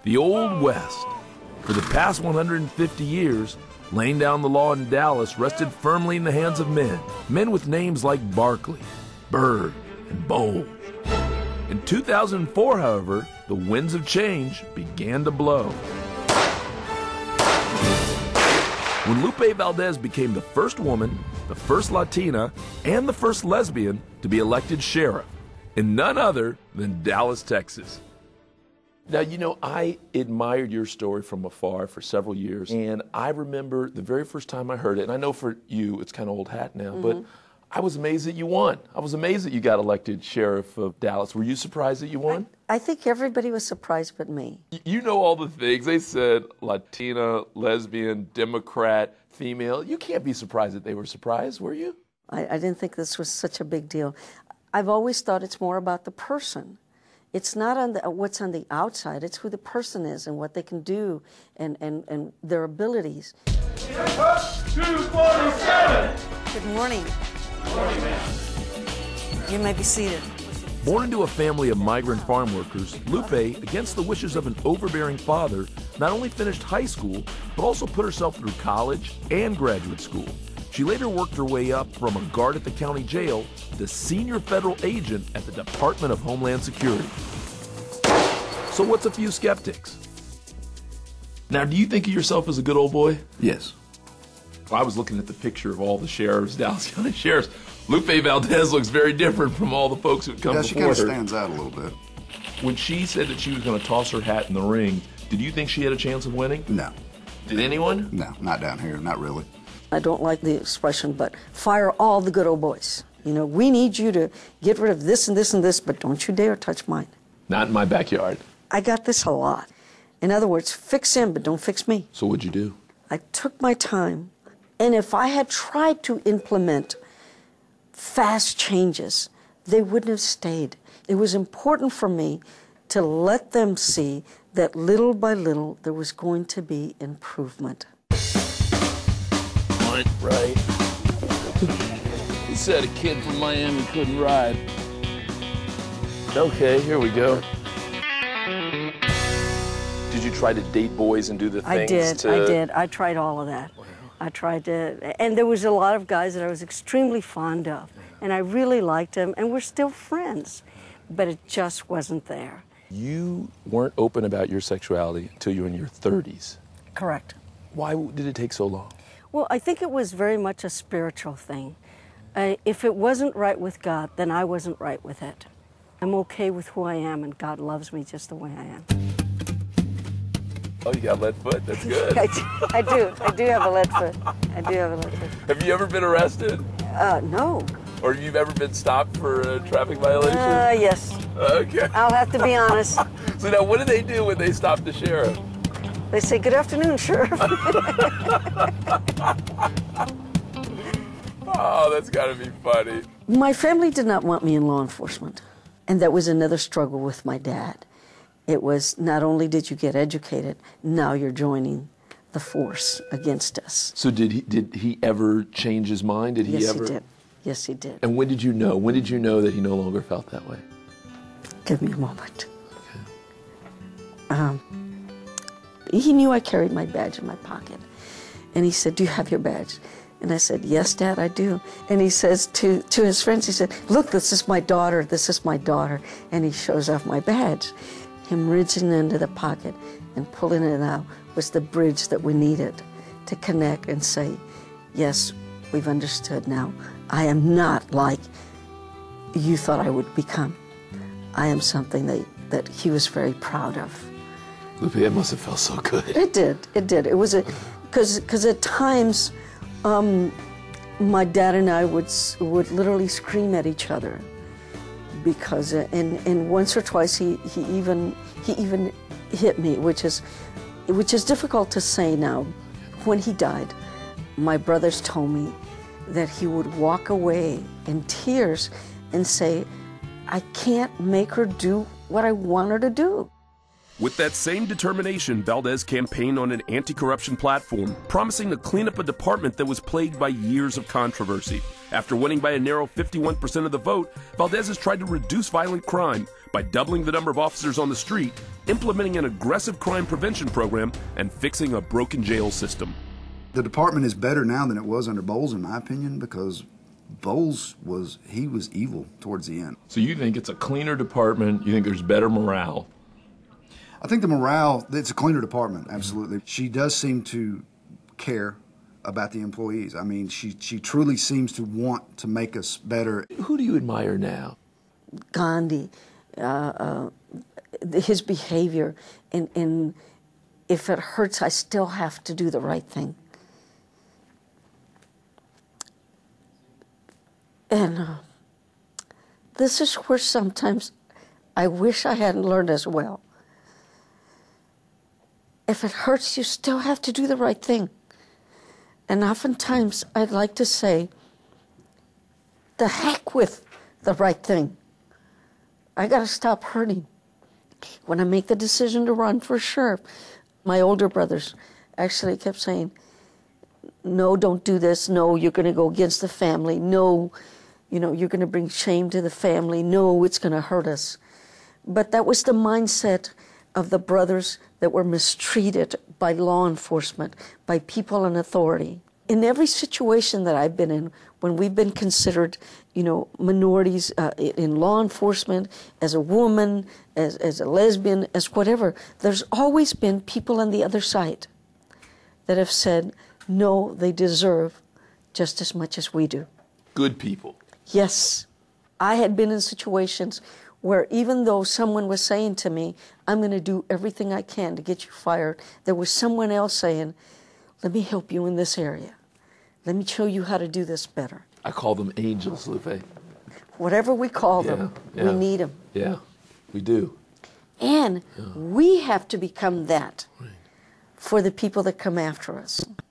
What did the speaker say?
The Old West. For the past 150 years, laying down the law in Dallas rested firmly in the hands of men with names like Barkley, Bird, and Bowl. In 2004, however, the winds of change began to blow. When Lupe Valdez became the first woman, the first Latina, and the first lesbian to be elected sheriff in none other than Dallas, Texas. Now, you know, I admired your story from afar for several years, and I remember the very first time I heard it, and I know for you it's kind of old hat now, but I was amazed that you won. I was amazed that you got elected sheriff of Dallas. Were you surprised that you won? I think everybody was surprised but me. You know all the things. They said Latina, lesbian, Democrat, female. You can't be surprised that they were surprised, were you? I didn't think this was such a big deal. I've always thought it's more about the person. It's not on what's on the outside. It's who the person is and what they can do and their abilities. 247! Good morning. Good morning, ma'am. You may be seated. Born into a family of migrant farm workers, Lupe, against the wishes of an overbearing father, not only finished high school, but also put herself through college and graduate school. She later worked her way up from a guard at the county jail to senior federal agent at the Department of Homeland Security. So what's a few skeptics? Now, do you think of yourself as a good old boy? Yes. I was looking at the picture of all the sheriffs, Dallas County sheriffs. Lupe Valdez looks very different from all the folks who come before her. She kind of stands out a little bit. When she said that she was going to toss her hat in the ring, did you think she had a chance of winning? No. Did anyone? No, not down here, not really. I don't like the expression, but fire all the good old boys. You know, we need you to get rid of this and this and this, but don't you dare touch mine. Not in my backyard. I got this a lot. In other words, fix him, but don't fix me. So what'd you do? I took my time, and if I had tried to implement fast changes, they wouldn't have stayed. It was important for me to let them see that little by little there was going to be improvement. Right. He said a kid from Miami couldn't ride. Okay, here we go. Did you try to date boys and do the things I did. I tried all of that. Wow. I tried to, and there was a lot of guys that I was extremely fond of, and I really liked them, and we're still friends, but it just wasn't there. You weren't open about your sexuality until you were in your 30s. Correct. Why did it take so long? Well, I think it was very much a spiritual thing. If it wasn't right with God, then I wasn't right with it. I'm okay with who I am, and God loves me just the way I am. Oh, you got lead foot? That's good. I do. I do have a lead foot. I do have a lead foot. Have you ever been arrested? No. Or have you ever been stopped for a traffic violation? Yes. Okay. I'll have to be honest. So now, what do they do when they stop the sheriff? They say, "Good afternoon, Sheriff." Oh, that's got to be funny. My family did not want me in law enforcement, and that was another struggle with my dad. It was not only did you get educated, now you're joining the force against us. So did he ever change his mind? Did he Yes, ever? he did. Yes, he did. And when did you know? When did you know that he no longer felt that way? Give me a moment. Okay. He knew I carried my badge in my pocket. And he said, "Do you have your badge?" And I said, "Yes, Dad, I do." And he says to his friends, he said, "Look, this is my daughter, this is my daughter." And he shows off my badge. Him reaching into the pocket and pulling it out was the bridge that we needed to connect and say, "Yes, we've understood now. I am not like you thought I would become. I am something that he was very proud of." Lupe, it must have felt so good. It did. It did. It was because at times, my dad and I would literally scream at each other, because and once or twice he even hit me, which is difficult to say now. When he died, my brothers told me that he would walk away in tears and say, "I can't make her do what I want her to do." With that same determination, Valdez campaigned on an anti-corruption platform, promising to clean up a department that was plagued by years of controversy. After winning by a narrow 51% of the vote, Valdez has tried to reduce violent crime, by doubling the number of officers on the street, implementing an aggressive crime prevention program, and fixing a broken jail system. The department is better now than it was under Bowles, in my opinion, because Bowles was evil towards the end. So you think it's a cleaner department, you think there's better morale? I think the morale, it's a cleaner department, absolutely. She does seem to care about the employees. I mean, she truly seems to want to make us better. Who do you admire now? Gandhi, his behavior, and if it hurts, I still have to do the right thing. And this is where sometimes I wish I hadn't learned as well. If it hurts, you still have to do the right thing. And oftentimes I'd like to say, the heck with the right thing. I got to stop hurting. When I make the decision to run for sheriff, my older brothers actually kept saying, no, don't do this. No, you're going to go against the family. No, you're going to bring shame to the family. No, it's going to hurt us. But that was the mindset of the brothers that were mistreated by law enforcement, by people in authority. In every situation that I've been in, when we've been considered, minorities in law enforcement, as a woman, as a lesbian, as whatever, there's always been people on the other side that have said, no, they deserve just as much as we do. Good people. Yes. I had been in situations where even though someone was saying to me, I'm going to do everything I can to get you fired, there was someone else saying, let me help you in this area. Let me show you how to do this better. I call them angels, Lupe. Whatever we call them, we need them. Yeah, we do. And we have to become that for the people that come after us.